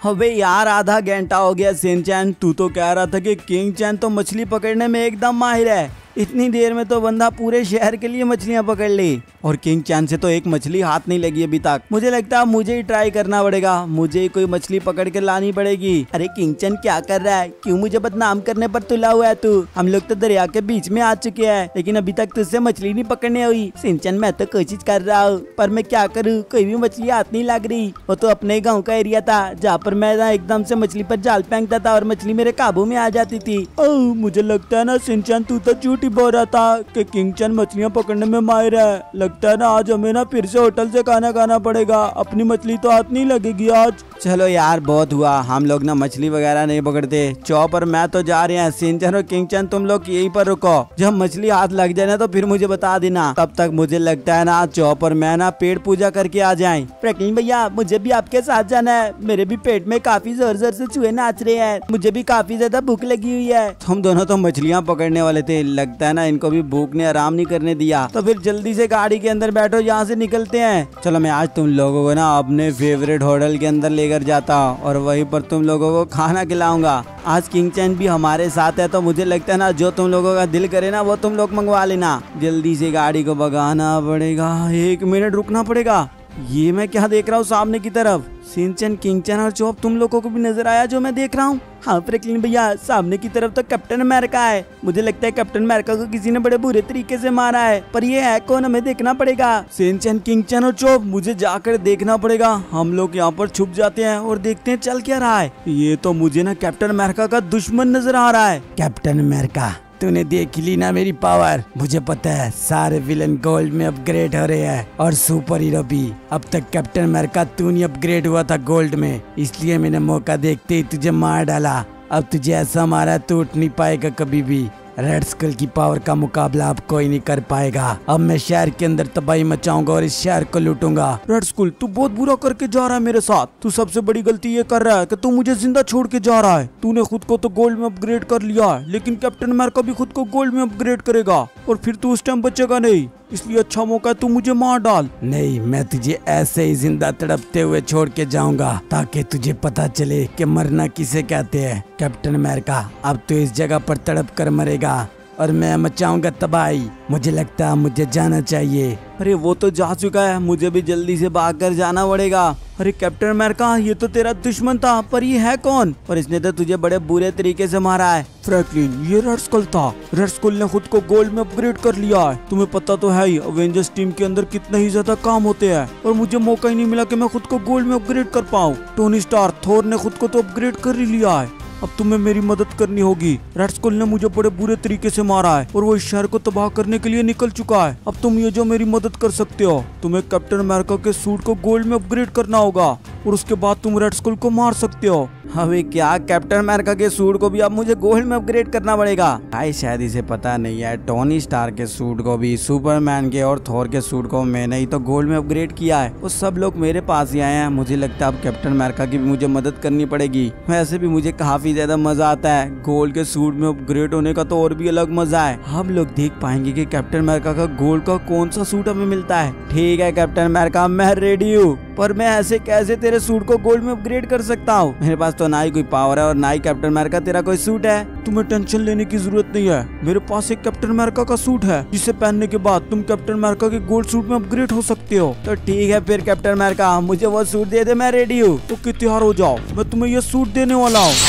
अबे यार आधा घंटा हो गया शिनचैन, तू तो कह रहा था कि किंग चैन तो मछली पकड़ने में एकदम माहिर है। इतनी देर में तो बंदा पूरे शहर के लिए मछलियां पकड़ ली और किंग चैन से तो एक मछली हाथ नहीं लगी अभी तक। मुझे लगता है मुझे ही ट्राई करना पड़ेगा, मुझे ही कोई मछली पकड़ के लानी पड़ेगी। अरे किंग चैन क्या कर रहा है, क्यों मुझे बदनाम करने पर तुला हुआ है तू? हम लोग तो दरिया के बीच में आ चुके हैं लेकिन अभी तक तुझसे मछली नहीं पकड़ने हुई। शिनचैन मैं तो कोशिश कर रहा हूँ पर मैं क्या करूँ, कोई भी मछली हाथ नहीं लग रही। वो तो अपने गाँव का एरिया था जहाँ पर मैं एकदम से मछली पर जाल फेंकता था और मछली मेरे काबू में आ जाती थी। मुझे लगता है ना शिनचैन तू तो झूठ ही बोल रहा था कि किंग चैन मछलियाँ पकड़ने में माहिर है। लगता है ना आज हमें ना फिर से होटल से खाना पड़ेगा, अपनी मछली तो हाथ नहीं लगेगी आज। चलो यार बहुत हुआ, हम लोग ना मछली वगैरह नहीं पकड़ते। चॉपर मैं तो जा रहे हैं, शिनचैन और किंग चैन तुम लोग यहीं पर रुको, जब मछली हाथ लग जाए ना तो फिर मुझे बता देना। तब तक मुझे लगता है ना चॉपर मैं ना पेड़ पूजा करके आ जाए। फ्रैंकलिन भैया मुझे भी आपके साथ जाना है, मेरे भी पेट में काफी जोर जोर से चूहे नाच रहे हैं, मुझे भी काफी ज्यादा भूख लगी हुई है। हम दोनों तो मछलियाँ पकड़ने वाले थे, लगता है ना इनको भी भूख ने आराम नहीं करने दिया। तो फिर जल्दी से गाड़ी के अंदर बैठो, यहाँ से निकलते हैं। चलो मैं आज तुम लोगों को ना अपने फेवरेट होटल के अंदर लेकर जाता हूँ और वहीं पर तुम लोगों को खाना खिलाऊंगा। आज किंग चैन भी हमारे साथ है तो मुझे लगता है ना जो तुम लोगों का दिल करे ना वो तुम लोग मंगवा लेना। जल्दी से गाड़ी को भगाना पड़ेगा, 1 मिनट रुकना पड़ेगा। ये मैं क्या देख रहा हूँ सामने की तरफ? शिनचैन, किंग चैन और चॉप तुम लोगों को भी नजर आया जो मैं देख रहा हूँ? हाँ फ्रैंकलिन भैया सामने की तरफ तो कैप्टन अमेरिका है, मुझे लगता है कैप्टन अमेरिका को किसी ने बड़े बुरे तरीके से मारा है, पर ये है कौन हमें देखना पड़ेगा। शिनचैन, किंग चैन और चॉप मुझे जाकर देखना पड़ेगा। हम लोग यहाँ पर छुप जाते हैं और देखते हैं चल क्या रहा है। ये तो मुझे ना कैप्टन अमेरिका का दुश्मन नजर आ रहा है। कैप्टन अमेरिका तूने देख ली ना मेरी पावर, मुझे पता है सारे विलन गोल्ड में अपग्रेड हो रहे हैं और सुपर हीरो भी। अब तक कैप्टन अमेरिका तू नहीं अपग्रेड हुआ था गोल्ड में, इसलिए मैंने मौका देखते ही तुझे मार डाला। अब तुझे ऐसा मारा तू उठ नहीं पाएगा कभी भी। रेड स्कल की पावर का मुकाबला अब कोई नहीं कर पाएगा। अब मैं शहर के अंदर तबाही मचाऊंगा और इस शहर को लूटूंगा। रेड स्कल तू बहुत बुरा करके जा रहा है मेरे साथ, तू सबसे बड़ी गलती ये कर रहा है कि तू मुझे जिंदा छोड़ के जा रहा है। तूने खुद को तो गोल्ड में अपग्रेड कर लिया है लेकिन कैप्टन अमेरिका भी खुद को गोल्ड में अपग्रेड करेगा और फिर तू उस टाइम बचेगा नहीं, इसलिए अच्छा मौका है तू मुझे मार डाल। नहीं, मैं तुझे ऐसे ही जिंदा तड़पते हुए छोड़ के जाऊंगा ताकि तुझे पता चले कि मरना किसे कहते हैं। कैप्टन अमेरिका अब तो इस जगह पर तड़प कर मरेगा और मैं मचाऊंगा तबाही। मुझे लगता है मुझे जाना चाहिए। अरे वो तो जा चुका है, मुझे भी जल्दी से भागकर जाना पड़ेगा। अरे कैप्टन अमेरिका ये तो तेरा दुश्मन था, पर ये है कौन और इसने तो तुझे बड़े बुरे तरीके से मारा है। फ्रैंकलिन ये रेड स्कल था, रेड स्कल ने खुद को गोल्ड में अपग्रेड कर लिया है। तुम्हें पता तो है ही अवेंजर्स टीम के अंदर कितने ही ज्यादा काम होते हैं और मुझे मौका ही नहीं मिला कि मैं खुद को गोल्ड में अपग्रेड कर पाऊँ। टोनी स्टार्क, थोर ने खुद को तो अपग्रेड कर ही लिया है, अब तुम्हें मेरी मदद करनी होगी। रेड स्कल ने मुझे बड़े बुरे तरीके से मारा है और वो इस शहर को तबाह करने के लिए निकल चुका है। अब तुम ये जो मेरी मदद कर सकते हो, तुम्हें कैप्टन अमेरिका के सूट को गोल्ड में अपग्रेड करना होगा और उसके बाद तुम रेड स्कल को मार सकते हो। अबे क्या, कैप्टन अमेरिका के सूट को भी अब मुझे गोल्ड में अपग्रेड करना पड़ेगा? भाई शायद इसे पता नहीं है, टोनी स्टार्क के सूट को भी, सुपरमैन के और थोर के सूट को मैंने ही तो गोल्ड में अपग्रेड किया है। वो सब लोग मेरे पास ही आए हैं। मुझे लगता है अब कैप्टन अमेरिका की भी मुझे मदद करनी पड़ेगी। वैसे भी मुझे काफी ज्यादा मजा आता है, गोल्ड के सूट में अपग्रेड होने का तो और भी अलग मजा है। हम लोग देख पाएंगे कि कैप्टन अमेरिका का गोल्ड का कौन सा सूट हमें मिलता है। ठीक है कैप्टन अमेरिका मैं रेडी हूँ, पर मैं ऐसे कैसे तेरे सूट को गोल्ड में अपग्रेड कर सकता हूँ? मेरे पास तो ना ही कोई पावर है और ना ही कैप्टन अमेरिका तेरा कोई सूट है। तुम्हें टेंशन लेने की जरूरत नहीं है, मेरे पास एक कैप्टन अमेरिका का सूट है जिसे पहनने के बाद तुम कैप्टन अमेरिका के गोल्ड सूट में अपग्रेड हो सकते हो। तो ठीक है फिर कैप्टन अमेरिका मुझे वो सूट दे दे, मैं रेडी हूँ। तो तैयार हो जाओ, मैं तुम्हें ये सूट देने वाला हूँ।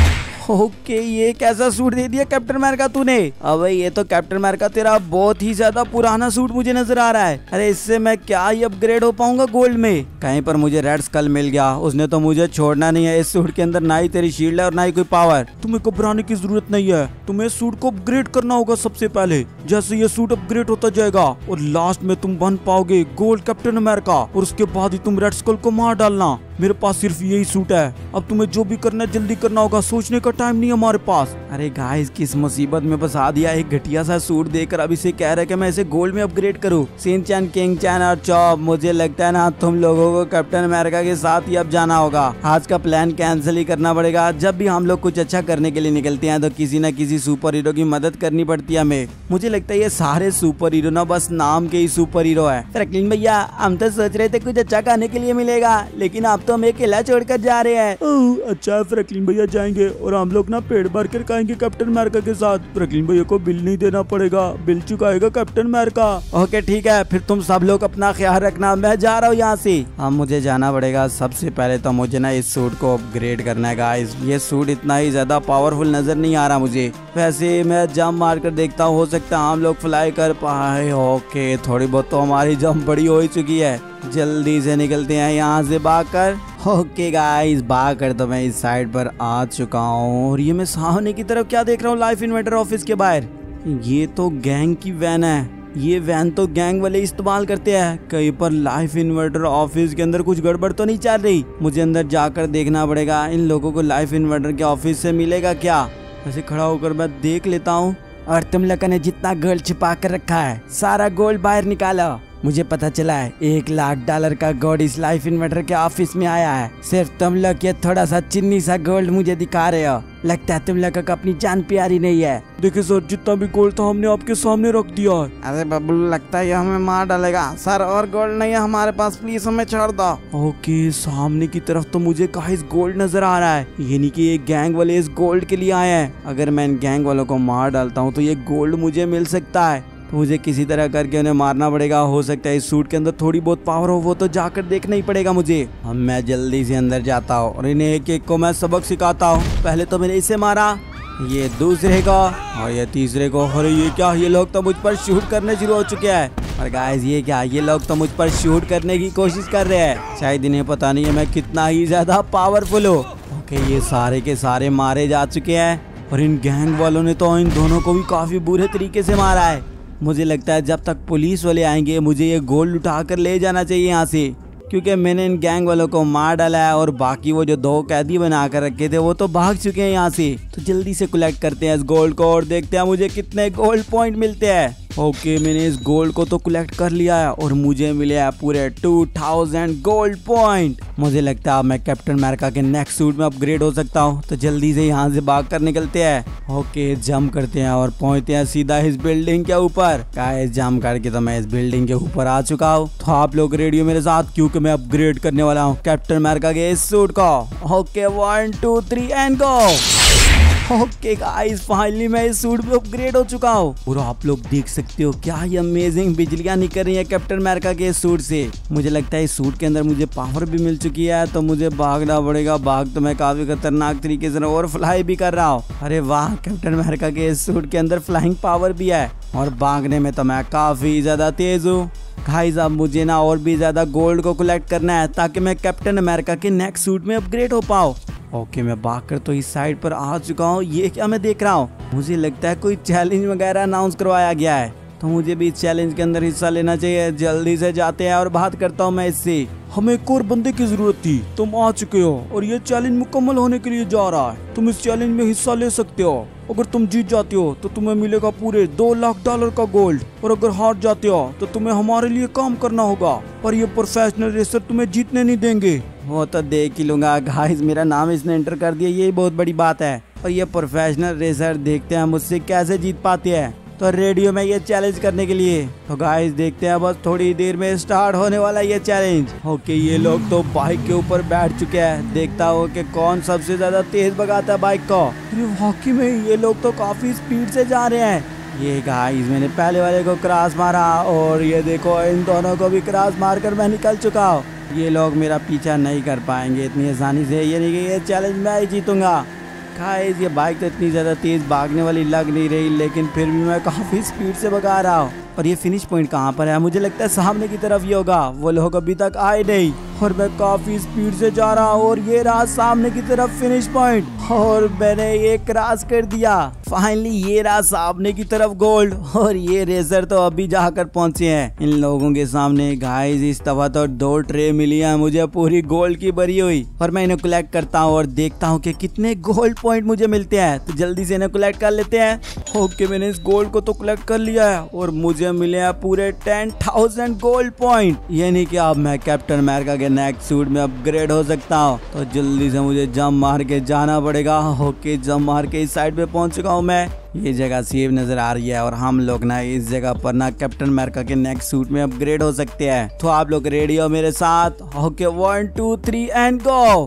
ओके ये कैसा सूट दे दिया कैप्टन अमेरिका तूने? अब ये तो कैप्टन अमेरिका तेरा बहुत ही ज्यादा पुराना सूट मुझे नजर आ रहा है। अरे इससे मैं क्या ही अपग्रेड हो पाऊंगा गोल्ड में? कहीं पर मुझे रेड स्कल मिल गया, उसने तो मुझे छोड़ना नहीं है। इस सूट के अंदर ना ही तेरी शील्ड है और ना ही कोई पावर। तुम्हें घबराने की जरूरत नहीं है, तुम्हें सूट को अपग्रेड करना होगा सबसे पहले। जैसे ये सूट अपग्रेड होता जाएगा और लास्ट में तुम बन पाओगे गोल्ड कैप्टन अमेरिका और उसके बाद ही तुम रेड स्कल को मार डालना। मेरे पास सिर्फ यही सूट है, अब तुम्हें जो भी करना है जल्दी करना होगा, सोचने का टाइम नहीं हमारे पास। अरे गाइस किस मुसीबत में फंसा दिया, एक घटिया सा सूट देकर अब इसे कह रहा है कि मैं इसे गोल्ड में अपग्रेड करूं। शिनचैन, किंग चैन और चॉप मुझे लगता है ना तुम लोगों को कैप्टन अमेरिका के साथ ही अब जाना होगा। आज का प्लान कैंसिल ही करना पड़ेगा। जब भी हम लोग कुछ अच्छा करने के लिए निकलते हैं तो किसी न किसी सुपर हीरो की मदद करनी पड़ती है हमें। मुझे लगता है ये सारे सुपर हीरो ना बस नाम के ही सुपर हीरो है। फ्रैंकलिन भैया हम तो सोच रहे थे कुछ अच्छा खाने के लिए मिलेगा, लेकिन आप तो हमें अकेला छोड़कर जा रहे हैं। अच्छा फ्रैंकलिन भैया जाएंगे और हम लोग ना पेट भर कर खाएंगे कैप्टन अमेरिका के साथ। फ्रैंकलिन भैया को बिल नहीं देना पड़ेगा, बिल चुकाएगा कैप्टन अमेरिका। ओके ठीक है, फिर तुम सब लोग अपना ख्याल रखना, मैं जा रहा हूँ यहाँ से। अब मुझे जाना पड़ेगा। सबसे पहले तो मुझे ना इस सूट को अपग्रेड करना है गाइस। ये सूट इतना ही ज्यादा पावरफुल नजर नहीं आ रहा मुझे। वैसे मैं जंप मार कर देखता हूँ, हो सकता है हम लोग फ्लाई कर पाए। ओके थोड़ी बहुत तो हमारी जंप बड़ी हो ही चुकी है। जल्दी से निकलते हैं यहाँ से भागकर। ओके गाइस, भाग कर तो मैं इस साइड पर आ चुका हूँ। और ये मैं सामने की तरफ क्या देख रहा हूँ, लाइफ इन्वेंटर ऑफिस के बाहर। ये तो गैंग की वैन है। ये वैन तो गैंग वाले इस्तेमाल करते हैं। कहीं पर लाइफ इन्वर्टर ऑफिस के अंदर कुछ गड़बड़ तो नहीं चल रही। मुझे अंदर जाकर देखना पड़ेगा इन लोगों को लाइफ इन्वर्टर के ऑफिस से मिलेगा क्या। ऐसे खड़ा होकर मैं देख लेता हूँ। और तुम लोगों ने जितना गोल्ड छिपा कर रखा है सारा गोल्ड बाहर निकालो। मुझे पता चला है $1,00,000 का गोल्ड इस लाइफ इन्वर्टर के ऑफिस में आया है। सिर्फ तुम लोग ये थोड़ा सा चिन्नी सा गोल्ड मुझे दिखा रहे हो। लगता है तुम लोगों को अपनी जान प्यारी नहीं है। देखिए सर, जितना भी गोल्ड था हमने आपके सामने रख दिया है। अरे बबलू, लगता है ये हमें मार डालेगा। सर और गोल्ड नहीं है हमारे पास, प्लीज हमें छोड़ दो। ओके, सामने की तरफ तो मुझे गाइस गोल्ड नजर आ रहा है। यानी कि ये गैंग वाले इस गोल्ड के लिए आए हैं। अगर मैं इन गैंग वालों को मार डालता हूँ तो ये गोल्ड मुझे मिल सकता है। तो मुझे किसी तरह करके उन्हें मारना पड़ेगा। हो सकता है इस सूट के अंदर थोड़ी बहुत पावर हो, वो तो जाकर देखना ही पड़ेगा मुझे। अब मैं जल्दी से अंदर जाता हूँ और इन्हें एक एक को मैं सबक सिखाता हूँ। पहले तो मैंने इसे मारा, ये दूसरे को और ये तीसरे को। अरे ये क्या, ये लोग तो मुझ पर शूट करने शुरू हो चुके हैं। और गाइस ये क्या, ये लोग तो मुझ पर शूट करने की कोशिश कर रहे हैं। शायद इन्हें पता नहीं है मैं कितना ही ज्यादा पावरफुल हूँ। ओके, ये सारे के सारे मारे जा चुके हैं। और इन गैंग वालों ने तो इन दोनों को भी काफी बुरे तरीके से मारा है। मुझे लगता है जब तक पुलिस वाले आएंगे मुझे ये गोल्ड उठा कर ले जाना चाहिए यहाँ से, क्योंकि मैंने इन गैंग वालों को मार डाला है। और बाकी वो जो 2 कैदी बना कर रखे थे वो तो भाग चुके हैं यहाँ से। तो जल्दी से कलेक्ट करते हैं इस गोल्ड को और देखते हैं मुझे कितने गोल्ड पॉइंट मिलते हैं। ओके, मैंने इस गोल्ड को तो कलेक्ट कर लिया है और मुझे मिले हैं पूरे 2000 गोल्ड पॉइंट। मुझे लगता है मैं कैप्टन अमेरिका के नेक्स्ट सूट में अपग्रेड हो सकता हूँ। तो जल्दी से यहाँ से भाग कर निकलते हैं। ओके, जंप करते हैं और पहुँचते हैं सीधा इस बिल्डिंग के ऊपर। गाइस, जंप करके तो मैं इस बिल्डिंग के ऊपर आ चुका हूँ। तो आप लोग रेडियो मेरे साथ, क्योंकि मैं अपग्रेड करने वाला हूँ कैप्टन अमेरिका के इस सूट को। Okay, 1 2 3 and go. Okay guys, finally मैं इस सूट पे अपग्रेड हो चुका हूँ। और आप लोग देख सकते हो क्या ये अमेजिंग बिजलियां निकल रही है कैप्टन अमेरिका के सूट से। मुझे लगता है इस सूट के अंदर मुझे पावर भी मिल चुकी है, तो मुझे भागना पड़ेगा। भाग तो मैं काफी खतरनाक तरीके से और फ्लाई भी कर रहा हूँ। अरे वाह, कैप्टन अमेरिका के इस सूट के अंदर फ्लाइंग पावर भी है और भागने में तो मैं काफी ज्यादा तेज हूँ। गाइस, अब मुझे ना और भी ज्यादा गोल्ड को कलेक्ट करना है ताकि मैं कैप्टन अमेरिका के नेक्स्ट सूट में अपग्रेड हो पाऊँ। ओके, मैं भागकर तो इस साइड पर आ चुका हूँ। ये क्या मैं देख रहा हूँ, मुझे लगता है कोई चैलेंज वगैरह अनाउंस करवाया गया है, तो मुझे भी इस चैलेंज के अंदर हिस्सा लेना चाहिए। जल्दी से जाते हैं और बात करता हूँ मैं इससे। हमें एक और बंदे की जरूरत थी, तुम आ चुके हो और ये चैलेंज मुकम्मल होने के लिए जा रहा है। तुम इस चैलेंज में हिस्सा ले सकते हो। अगर तुम जीत जाते हो तो तुम्हें मिलेगा पूरे $2,00,000 का गोल्ड, और अगर हार जाते हो तो तुम्हें हमारे लिए काम करना होगा। पर ये प्रोफेशनल रेसर तुम्हें जीतने नहीं देंगे। वो तो देख ही लूंगा। गाइस, मेरा नाम इसने एंटर कर दिया, यही बहुत बड़ी बात है। और ये प्रोफेशनल रेसर देखते हैं मुझसे कैसे जीत पाते हैं। तो रेडियो में ये चैलेंज करने के लिए तो गाइस देखते हैं, बस थोड़ी देर में स्टार्ट होने वाला ये चैलेंज। ओके, ये लोग तो बाइक के ऊपर बैठ चुके हैं। देखता हो कि कौन सबसे ज्यादा तेज भगाता है बाइक को। अरे वाकई में ये लोग तो काफी स्पीड से जा रहे हैं। ये गाइस, मैंने पहले वाले को क्रॉस मारा और ये देखो इन दोनों को भी क्रॉस मारकर मैं निकल चुका हूँ। ये लोग मेरा पीछा नहीं कर पाएंगे इतनी आसानी से। ये नहीं कि ये चैलेंज मैं ही जीतूंगा। गाइस, ये बाइक तो इतनी ज़्यादा तेज़ भागने वाली लग नहीं रही, लेकिन फिर भी मैं काफ़ी स्पीड से भगा रहा हूँ। और ये फिनिश पॉइंट कहाँ पर है? मुझे लगता है सामने की तरफ ये होगा। वो लोग अभी तक आए नहीं और मैं काफी स्पीड से जा रहा हूँ और ये रहा सामने की तरफ फिनिश पॉइंट और मैंने ये क्रॉस कर दिया। फाइनली ये रहा सामने की तरफ गोल्ड और ये रेसर तो अभी जाकर पहुंचे हैं इन लोगों के सामने। गाइस, इस दफा तो 2 ट्रे मिली है मुझे पूरी गोल्ड की भरी हुई और मैं इन्हें कलेक्ट करता हूँ और देखता हूँ कि कितने गोल्ड पॉइंट मुझे मिलते हैं। तो जल्दी से इन्हें कलेक्ट कर लेते हैं। ओके, मैंने इस गोल्ड को तो कलेक्ट कर लिया है और मुझे मुझे मिले हैं पूरे 10,000 गोल्ड पॉइंट, यानी कि अब मैं कैप्टन अमेरिका के नेक्स्ट सूट में अपग्रेड हो सकता हूँ। तो जल्दी से मुझे जंप मार के जाना पड़ेगा। ओके, जंप मार के इस साइड पे पहुंच चुका हूँ मैं। ये जगह सेफ नजर आ रही है और हम लोग ना इस जगह पर ना कैप्टन अमेरिका के नेक्स्ट सूट में अपग्रेड हो सकते हैं। तो आप लोग रेडी हो मेरे साथ? Okay, 1 2 3 and go.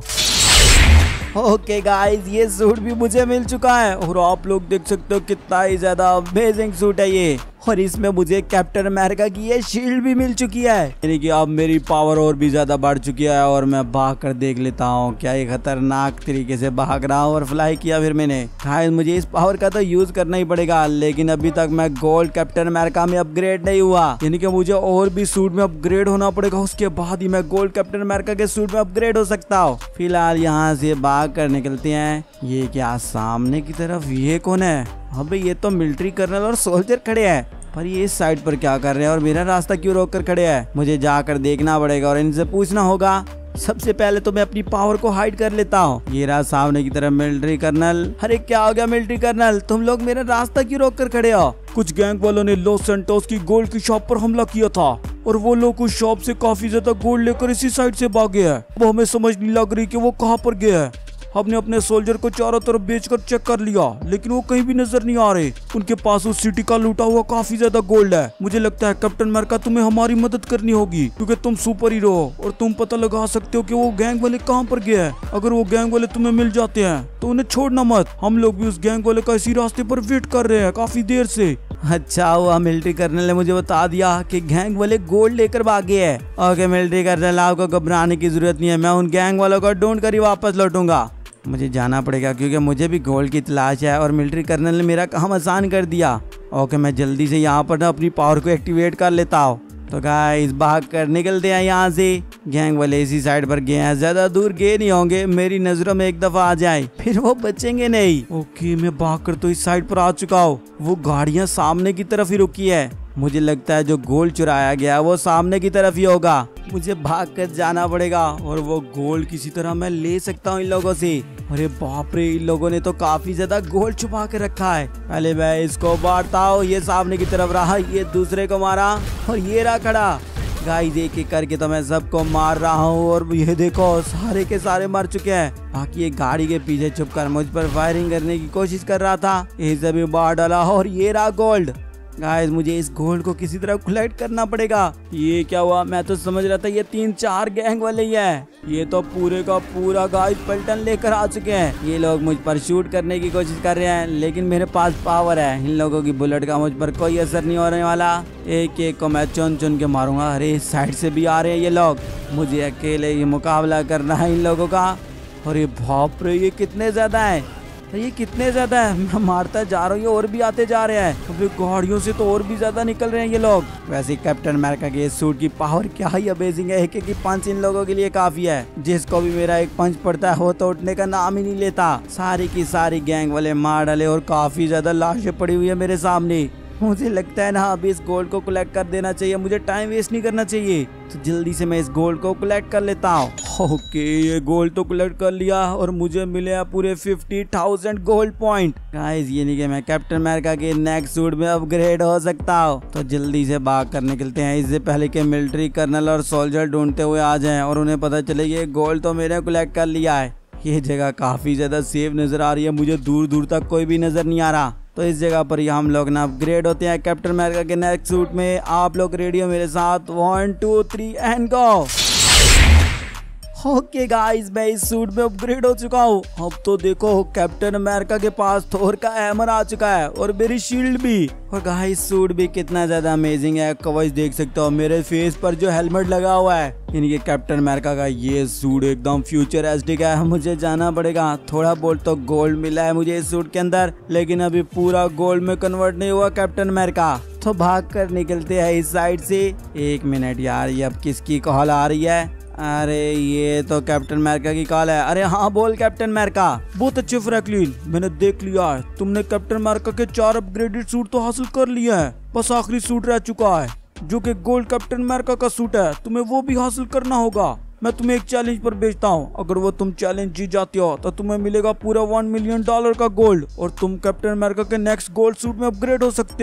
Okay guys, ये सूट भी मुझे मिल चुका है और आप लोग देख सकते हो कितना ही ज्यादा अमेजिंग सूट है ये। और इसमें मुझे कैप्टन अमेरिका की ये शील्ड भी मिल चुकी है, यानी कि अब मेरी पावर और भी ज्यादा बढ़ चुकी है। और मैं भाग कर देख लेता हूँ क्या ये खतरनाक तरीके से भाग रहा हूँ और फ्लाई किया फिर मैंने। गाइस, मुझे इस पावर का तो यूज करना ही पड़ेगा, लेकिन अभी तक मैं गोल्ड कैप्टन अमेरिका में अपग्रेड नहीं हुआ, यानी कि मुझे और भी सूट में अपग्रेड होना पड़ेगा। उसके बाद ही मैं गोल्ड कैप्टन अमेरिका के सूट में अपग्रेड हो सकता हूँ। फिलहाल यहाँ से भाग कर निकलते हैं। ये क्या सामने की तरफ ये कौन है? अबे ये तो मिलिट्री कर्नल और सोल्जर खड़े हैं, पर ये इस साइड पर क्या कर रहे हैं और मेरा रास्ता क्यों रोक कर खड़े हैं? मुझे जाकर देखना पड़ेगा और इनसे पूछना होगा। सबसे पहले तो मैं अपनी पावर को हाइड कर लेता हूँ। ये रहा सामने की तरफ मिलिट्री कर्नल। अरे क्या हो गया मिलिट्री कर्नल, तुम लोग मेरा रास्ता क्यों रोक कर खड़े हो? कुछ गैंग वालों ने लॉस सैंटोस की गोल्ड की शॉप पर हमला किया था और वो लोग उस शॉप से काफी ज्यादा गोल्ड लेकर इसी साइड से भागे हैं। वो हमें समझ नहीं लग रही कि वो कहाँ पर गया है। हमने अपने सोल्जर को चारों तरफ बेचकर चेक कर लिया, लेकिन वो कहीं भी नजर नहीं आ रहे। उनके पास उस सिटी का लूटा हुआ काफी ज्यादा गोल्ड है। मुझे लगता है कैप्टन अमेरिका तुम्हें हमारी मदद करनी होगी, क्योंकि तुम सुपर हीरो हो और तुम पता लगा सकते हो कि वो गैंग वाले कहाँ पर गए हैं। अगर वो गैंग वाले तुम्हें मिल जाते हैं तो उन्हें छोड़ना मत। हम लोग भी उस गैंग वाले का इसी रास्ते पर वेट कर रहे हैं काफी देर से। अच्छा हुआ मिलिट्री कर्नल ने मुझे बता दिया कि गैंग वाले गोल्ड लेकर भागे हैं। ओके मिलिट्री कर्नल, आपको घबराने की जरूरत नहीं है, मैं उन गैंग वालों को ढूंढ कर ही वापस लौटूंगा। मुझे जाना पड़ेगा क्योंकि मुझे भी गोल्ड की तलाश है और मिलिट्री कर्नल ने मेरा काम आसान कर दिया। ओके, मैं जल्दी से यहाँ पर ना अपनी पावर को एक्टिवेट कर लेता हूँ। तो गाइस, भाग कर निकलते हैं यहाँ से। गैंग वाले इसी साइड पर गए हैं, ज्यादा दूर गए नहीं होंगे। मेरी नजरों में एक दफा आ जाए फिर वो बचेंगे नहीं। ओके, मैं भाग कर तो इस साइड पर आ चुका हूँ। वो गाड़ियाँ सामने की तरफ ही रुकी है। मुझे लगता है जो गोल्ड चुराया गया वो सामने की तरफ ही होगा। मुझे भाग कर जाना पड़ेगा और वो गोल्ड किसी तरह मैं ले सकता हूँ इन लोगों से। अरे बाप रे, इन लोगों ने तो काफी ज्यादा गोल्ड छुपा के रखा है। पहले मैं इसको बांटता हूँ। ये सामने की तरफ रहा, ये दूसरे को मारा और ये रहा खड़ा। गाइस, एक एक करके तो मैं सबको मार रहा हूँ और ये देखो सारे के सारे मर चुके हैं। बाकी एक गाड़ी के पीछे छुपकर मुझ पर फायरिंग करने की कोशिश कर रहा था, इसे भी मार डाला और ये रहा गोल्ड। गाइस, मुझे इस गोल्ड को किसी तरह कलेक्ट करना पड़ेगा। ये क्या हुआ? मैं तो समझ रहा था ये 3-4 गैंग वाले ही है। ये तो पूरे का पूरा गाइस पलटन लेकर आ चुके हैं। ये लोग मुझ पर शूट करने की कोशिश कर रहे हैं, लेकिन मेरे पास पावर है। इन लोगों की बुलेट का मुझ पर कोई असर नहीं होने वाला। एक एक को मैं चुन चुन के मारूंगा। अरे इस साइड से भी आ रहे हैं ये लोग, मुझे अकेले ही मुकाबला करना है इन लोगों का। अरे बाप रे, ये कितने ज्यादा है, ये कितने ज्यादा है। मैं मारता जा रहा हूँ, ये और भी आते जा रहे हैं। अबे गाड़ियों से तो और भी ज्यादा निकल रहे हैं ये लोग। वैसे कैप्टन अमेरिका के इस सूट की पावर क्या ही अमेजिंग है। एक एक पंच इन लोगों के लिए काफी है। जिसको भी मेरा एक पंच पड़ता है वो तो उठने का नाम ही नहीं लेता। सारी की सारी गैंग वाले मार डाले और काफी ज्यादा लाशें पड़ी हुई है मेरे सामने। मुझे लगता है ना अभी इस गोल्ड को कलेक्ट कर देना चाहिए, मुझे टाइम वेस्ट नहीं करना चाहिए। तो जल्दी से मैं इस गोल्ड को कलेक्ट कर लेता हूँ। ओके, ये गोल्ड तो कलेक्ट कर लिया और मुझे मिले पूरे 50,000 गोल्ड पॉइंट। गाइस, ये नहीं कि मैं कैप्टन अमेरिका के नेक्स्ट सूट में अपग्रेड हो सकता हूँ। तो जल्दी से भाग कर निकलते हैं, इससे पहले कि मिलिट्री कर्नल और सोल्जर ढूंढते हुए आ जाएं और उन्हें पता चले कि गोल्ड तो मैंने कलेक्ट कर लिया है। ये जगह काफी ज्यादा सेफ नजर आ रही है, मुझे दूर दूर तक कोई भी नजर नहीं आ रहा। तो इस जगह पर ही हम लोग ना अपग्रेड होते हैं कैप्टन अमेरिका के नेक्स्ट सूट में। आप लोग रेडी हो मेरे साथ? 1 2 3 एंड गो। ओके गाइस, मैं इस सूट में अपग्रेड हो चुका हूँ। अब तो देखो कैप्टन अमेरिका के पास थोर का हैमर आ चुका है और मेरी शील्ड भी। और गाइस, सूट भी कितना ज्यादा अमेजिंग है। कवच देख सकते हो, मेरे फेस पर जो हेलमेट लगा हुआ है, यानी कि कैप्टन अमेरिका का ये सूट एकदम फ्यूचरिस्टिक है। मुझे जाना पड़ेगा। थोड़ा बहुत तो गोल्ड मिला है मुझे इस सूट के अंदर, लेकिन अभी पूरा गोल्ड में कन्वर्ट नहीं हुआ कैप्टन अमेरिका। तो भाग कर निकलते हैं इस साइड से। 1 मिनट यार, ये अब किसकी कॉल आ रही है? अरे ये तो कैप्टन अमेरिका की कॉल है। अरे हाँ, बोल कैप्टन अमेरिका। बहुत अच्छे फ्रैंकलिन, मैंने देख लिया है, तुमने कैप्टन अमेरिका के 4 अपग्रेडेड सूट तो हासिल कर लिया है। बस आखिरी सूट रह चुका है जो कि गोल्ड कैप्टन अमेरिका का सूट है। तुम्हें वो भी हासिल करना होगा। मैं तुम्हें एक चैलेंज पर भेजता हूँ। अगर वो तुम चैलेंज जीत जाते हो तो तुम्हें मिलेगा पूरा $1 मिलियन का गोल्ड और तुम कैप्टन अमेरिका के नेक्स्ट गोल्ड सूट में अपग्रेड हो सकते हो।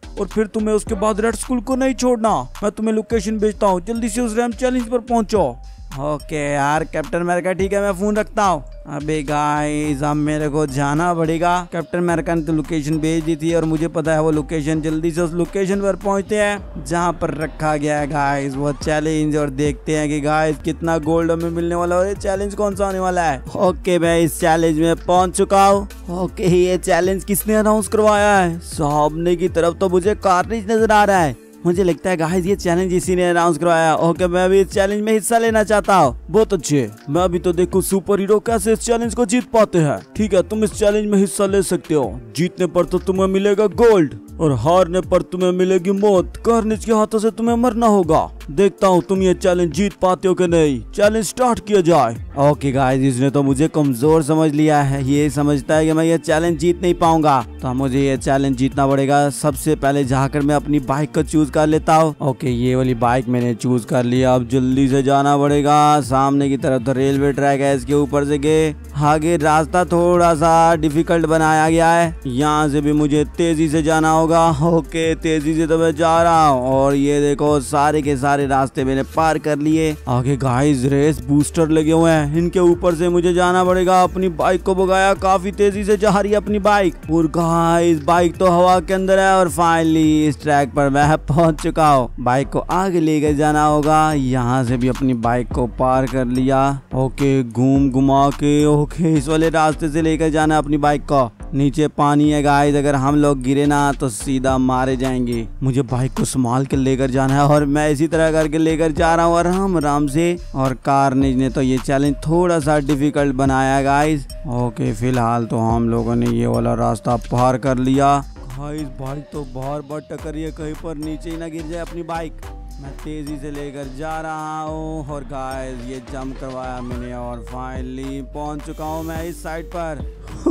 और फिर तुम्हें उसके बाद रेड स्कूल को नहीं छोड़ना। मैं तुम्हें लोकेशन भेजता हूँ, जल्दी से उस रैम चैलेंज पर पहुंचो। ओके यार कैप्टन अमेरिका, ठीक है मैं फोन रखता हूँ। अबे गाइस अब मेरे को जाना पड़ेगा। कैप्टन अमेरिका ने तो लोकेशन भेज दी थी और मुझे पता है वो लोकेशन, जल्दी से उस लोकेशन पर पहुंचते हैं जहां पर रखा गया है गाइस वो चैलेंज, और देखते हैं कि गाइस कितना गोल्ड हमें मिलने वाला है और ये चैलेंज कौन सा होने वाला है। ओके मैं इस चैलेंज में पहुंच चुका हूँ। ओके ये चैलेंज किसने अनाउंस करवाया है? सामने की तरफ तो मुझे कार्नेज नजर आ रहा है। मुझे लगता है गाइस ये चैलेंज इसी ने अनाउंस करवाया। ओके मैं भी इस चैलेंज में हिस्सा लेना चाहता हूँ। बहुत अच्छे, मैं अभी तो देखो सुपर हीरो कैसे इस चैलेंज को जीत पाते हैं। ठीक है तुम इस चैलेंज में हिस्सा ले सकते हो। जीतने पर तो तुम्हें मिलेगा गोल्ड और हारने पर तुम्हें मिलेगी मौत। कार्नेज के हाथों से तुम्हें मरना होगा। देखता हूँ तुम ये चैलेंज जीत पाते हो कि नहीं। चैलेंज स्टार्ट किया जाए। ओके गाइस इसने तो मुझे कमजोर समझ लिया है, ये समझता है कि मैं ये चैलेंज जीत नहीं पाऊंगा, तो मुझे ये चैलेंज जीतना पड़ेगा। सबसे पहले जाकर मैं अपनी बाइक को चूज कर लेता हूँ। ओके ये वाली बाइक मैंने चूज कर लिया। अब जल्दी से जाना पड़ेगा। सामने की तरफ तो रेलवे ट्रैक है, इसके ऊपर से गए आगे रास्ता थोड़ा सा डिफिकल्ट बनाया गया है, यहाँ से भी मुझे तेजी से जाना होगा। ओके तेजी से तो मैं जा रहा हूँ और ये देखो सारे के सारे रास्ते मैंने पार कर लिए। आगे गाइस रेस बूस्टर लगे हुए हैं, इनके ऊपर से मुझे जाना पड़ेगा। अपनी बाइक को भगाया, काफी तेजी से जा रही है अपनी बाइक और गाइस बाइक तो हवा के अंदर है और फाइनली इस ट्रैक पर मैं पहुंच चुका हूँ। बाइक को आगे लेकर जाना होगा। यहाँ से भी अपनी बाइक को पार कर लिया। ओके घूम घुमा के ओके इस वाले रास्ते से लेकर जाना अपनी बाइक को। नीचे पानी है गाइस, अगर हम लोग गिरे ना तो सीधा मारे जाएंगे। मुझे बाइक को संभाल कर लेकर जाना है और मैं इसी तरह करके लेकर जा रहा हूँ आराम आराम से। और कार्नेज ने तो ये चैलेंज थोड़ा सा डिफिकल्ट बनाया है गाइस। ओके फिलहाल तो हम लोगों ने ये वाला रास्ता पार कर लिया। गाइस बाइक तो बार बार टकर रही है, कहीं पर नीचे ही ना गिर जाए अपनी बाइक। मैं तेजी से लेकर जा रहा हूँ और गाइस ये जंप करवाया मैंने और फाइनली पहुंच चुका हूँ मैं इस साइड पर।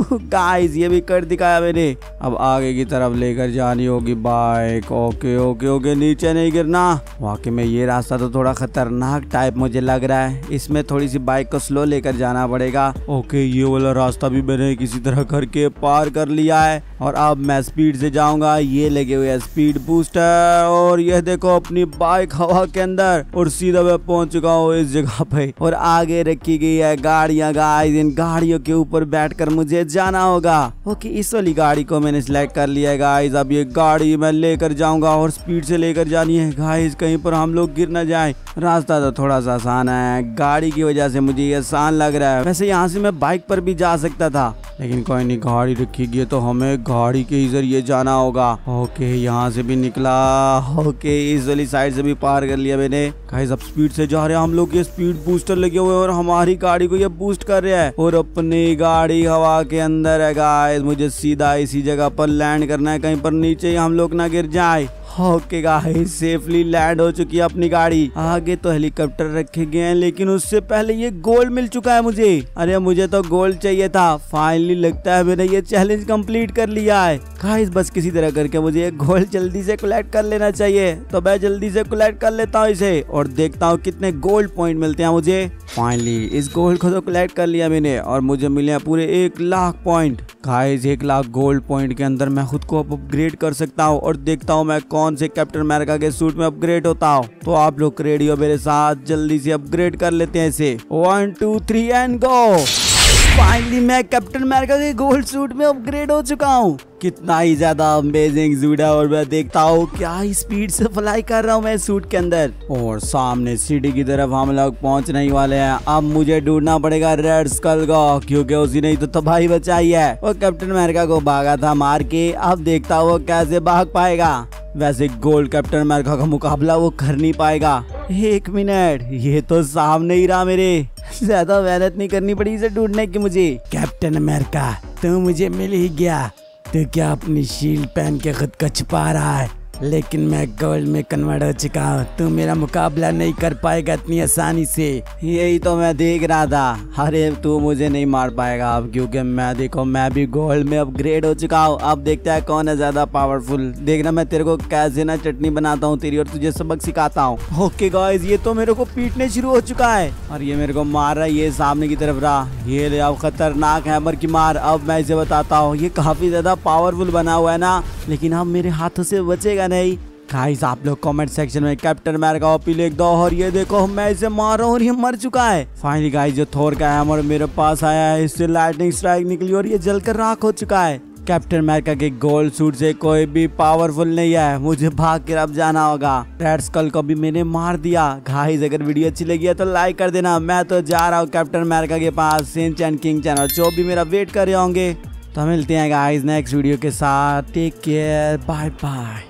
गाइस ये भी कर दिखाया मैंने। अब आगे की तरफ लेकर जानी होगी बाइक। ओके ओके ओके नीचे नहीं गिरना। वाकई में ये रास्ता तो थोड़ा खतरनाक टाइप मुझे लग रहा है, इसमें थोड़ी सी बाइक को स्लो लेकर जाना पड़ेगा। ओके ये वाला रास्ता भी मैंने किसी तरह करके पार कर लिया है और अब मैं स्पीड से जाऊंगा। ये लगे हुए है स्पीड बूस्टर और ये देखो अपनी बाइक हवा के अंदर और सीधा मैं पहुंच चुका हूँ इस जगह पे। और आगे रखी गई है गाड़ियां गाइस, इन गाड़ियों के ऊपर बैठकर मुझे जाना होगा। ओके इस वाली गाड़ी को मैंने सिलेक्ट कर लिया है गाइस। अब ये गाड़ी मैं लेकर जाऊंगा और स्पीड से लेकर जानी है गाइस, कहीं पर हम लोग गिर ना जाए। रास्ता तो थोड़ा सा आसान है, गाड़ी की वजह से मुझे ये आसान लग रहा है। वैसे यहाँ से मैं बाइक पर भी जा सकता था, लेकिन कोई नहीं, गाड़ी रखी गई तो हमें गाड़ी के जरिए जाना होगा। ओके यहाँ से भी निकला। ओके इस वाली साइड से भी पार कर लिया मैंने। गाइस अब स्पीड से जा रहे हैं हम लोग। ये स्पीड बूस्टर लगे हुए हैं और हमारी गाड़ी को ये बूस्ट कर रहा है और अपनी गाड़ी हवा के अंदर है गाइस। मुझे सीधा इसी जगह पर लैंड करना है, कहीं पर नीचे ही हम लोग ना गिर जाए। ओके गाइस सेफली लैंड हो चुकी है अपनी गाड़ी। आगे तो हेलीकॉप्टर रखे गए हैं, लेकिन उससे पहले ये गोल्ड मिल चुका है मुझे। अरे मुझे तो गोल्ड चाहिए था। फाइनली लगता है मैंने ये चैलेंज कंप्लीट कर लिया है गाइस। बस किसी तरह करके मुझे ये गोल्ड जल्दी से कलेक्ट कर लेना चाहिए, तो मैं जल्दी से कलेक्ट कर लेता हूँ इसे और देखता हूँ कितने गोल्ड पॉइंट मिलते हैं मुझे। फाइनली इस गोल्ड को तो कलेक्ट कर लिया मैंने और मुझे मिले पूरे 1 lakh point. Guys 1 lakh gold point के अंदर मैं खुद को अपग्रेड कर सकता हूँ और देखता हूँ मैं कौन से कैप्टन अमेरिका के सूट में अपग्रेड होता हूँ। तो आप लोग रेडी हो मेरे साथ, जल्दी से अपग्रेड कर लेते हैं इसे। 1 2 3 एंड गो। फाइनली मैं कैप्टन अमेरिका के गोल्ड सूट में अपग्रेड हो चुका हूँ। कितना ही ज्यादा अमेजिंग सूट है और मैं देखता हूँ क्या ही स्पीड से फ्लाई कर रहा हूँ मैं सूट के अंदर। और सामने सिटी की तरफ हम लोग पहुँचने ही वाले हैं। अब मुझे ढूंढना पड़ेगा रेड स्कल को, क्योंकि उसी ने तो तबाही बचाई है। वो कैप्टन अमेरिका को भागा था मार के, अब देखता हूँ वो कैसे भाग पाएगा। वैसे गोल्ड कैप्टन अमेरिका का मुकाबला वो कर नहीं पाएगा। 1 मिनट, ये तो सामने ही रहा मेरे। ज्यादा मेहनत नहीं करनी पड़ी इसे ढूंढने की मुझे। कैप्टन अमेरिका तो मुझे मिल ही गया। तो क्या अपनी शील्ड पहन के खुद को छुपा रहा है? लेकिन मैं गोल्ड में कन्वर्ट हो चुका हूँ। तू मेरा मुकाबला नहीं कर पाएगा इतनी आसानी से। यही तो मैं देख रहा था। अरे तू मुझे नहीं मार पाएगा अब, क्योंकि मैं भी गोल्ड में अपग्रेड हो चुका हूँ। अब देखते हैं कौन है ज्यादा पावरफुल। देखना मैं तेरे को कैसे ना चटनी बनाता हूँ तेरी और तुझे सबक सिखाता हूँ। ओके गाइस, ये तो मेरे को पीटने शुरू हो चुका है और ये मेरे को मार रहा है। ये सामने की तरफ रहा, ये ले अब खतरनाक हैमर की मार। अब मैं इसे बताता हूँ, ये काफी ज्यादा पावरफुल बना हुआ है ना, लेकिन अब मेरे हाथों से बचेगा नहीं। गाइस आप लोग कमेंट सेक्शन में कैप्टन अमेरिका ओपी लिख दो। और ये देखो मैं इसे मार रहा हूँ और ये मर चुका है। फाइनली गाइस जो थोर का हैमर मेरे पास आया है, इससे लाइटनिंग स्ट्राइक निकली और ये जलकर राख हो चुका है। कैप्टन अमेरिका के गोल्ड सूट से कोई भी पावरफुल नहीं है। मुझे भाग कर अब जाना होगा। रेड स्कल को भी मैंने मार दिया। गाइस अगर वीडियो अच्छी लगी है तो लाइक कर देना। मैं तो जा रहा हूँ कैप्टन अमेरिका के पास। शिनचैन, किंग चैन और जो भी मेरा वेट कर रहे होंगे। तो मिलते हैं गाइस नेक्स्ट वीडियो के साथ। Take care, bye bye.